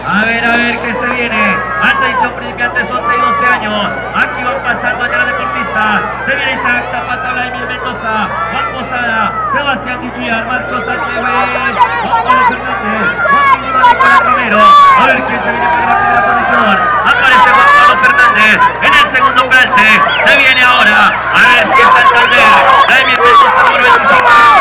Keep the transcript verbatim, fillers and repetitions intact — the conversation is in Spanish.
A ver, a ver qué se viene. Atención, principiantes, once y doce años. Aquí van pasando a la deportista. Se viene Isaac Zapata, Vladimir Mendoza, Juan Posada, Sebastián Guillar, Marcos Sánchez, Juan Pablo Fernández, Juan Nicolás Romero. A ver quién se viene para la primera posición. Aparece Juan Pablo Fernández en el segundo plalte. Se viene ahora. A ver si es Santander. Vladimir Mendoza, número veinticinco.